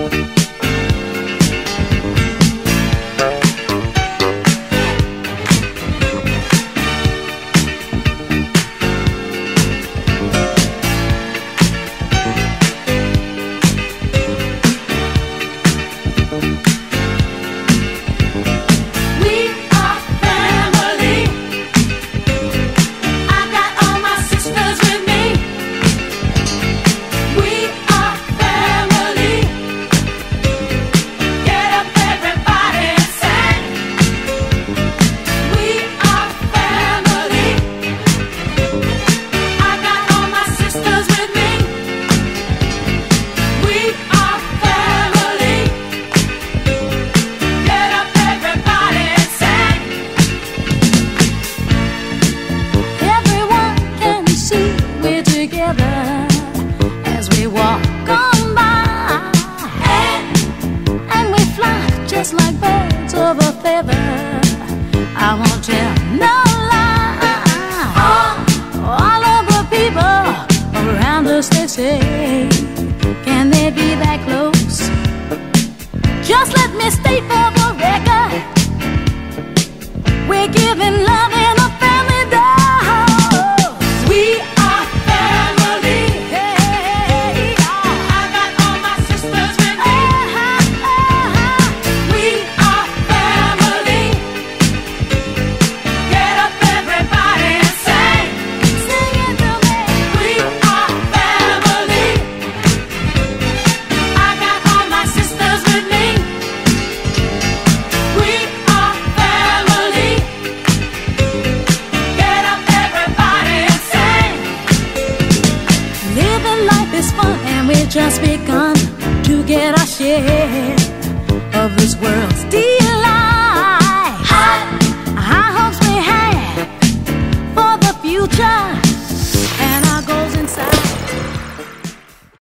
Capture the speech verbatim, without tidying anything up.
As we walk on by, and we fly just like birds of a feather. I won't tell no lie. All of the people around us, they say, can they be that close? Just let me state for the record, we're giving love in a family dose. We are family. Hey, I got all my sisters with me. We are family. Get up, everybody, and sing. Sing it to me. We are family. I got all my sisters with me. We are family. Get up, everybody, and sing. Living life is fun, and we've just begun to get our share of this world's deep.